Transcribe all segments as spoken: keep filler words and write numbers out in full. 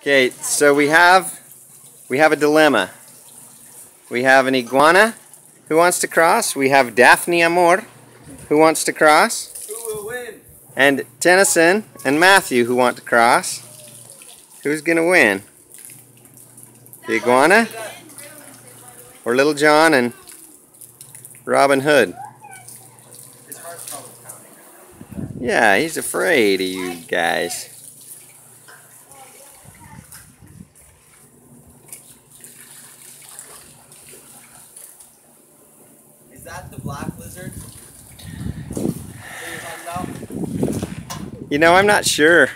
Okay, so we have we have a dilemma. We have an iguana who wants to cross. We have Daphne Amor who wants to cross. Who will win? And Tennyson and Matthew who want to cross. Who's gonna win? The iguana or Little John and Robin Hood? His heart's probably pounding. Yeah, he's afraid of you guys. Is that the black lizard that you're talking about? You know, I'm not sure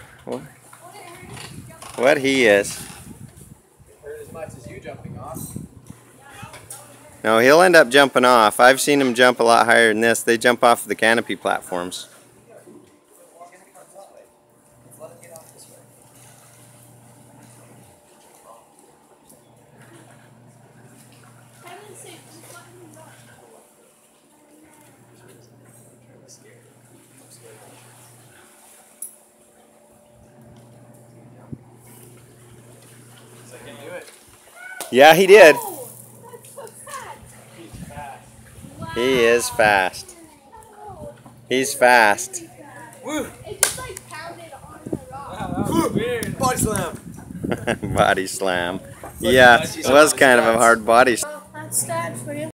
what he is. It hurt as much as you jumping off. No, he'll end up jumping off. I've seen him jump a lot higher than this. They jump off the canopy platforms. Let him get off this way. So I can do it. Yeah, he did. Oh, that's so sad. He's fast. He is fast. He's fast. Woo! It just like pounded on the rock. Wow, that was weird. Body slam. Body slam. Yeah, it was kind of a hard body slam. Well, that's sad for you.